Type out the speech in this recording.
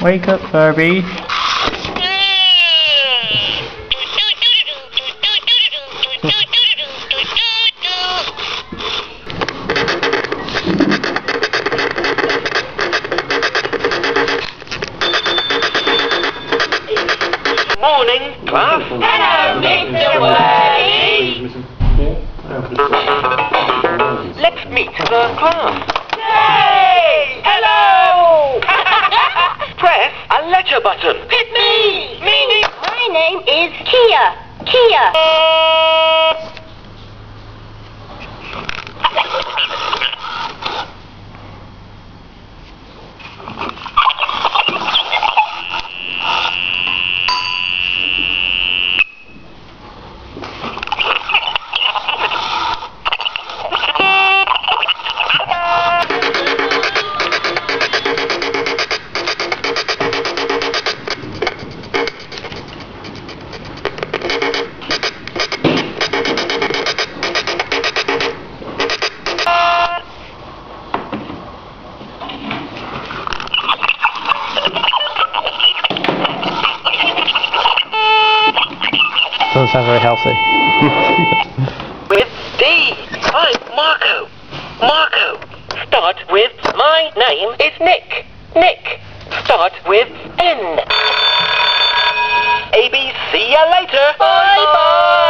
Wake up, Furby. Morning, class. Hello, Mr. Worthy. Let's meet the class. Hey! Hello! Press a letter button. It's me! Me! My name is Kia. Kia. Doesn't sound very healthy. With D. I'm Marco. Marco. Start with my name is Nick. Nick. Start with N. A, B, see ya later. Bye bye.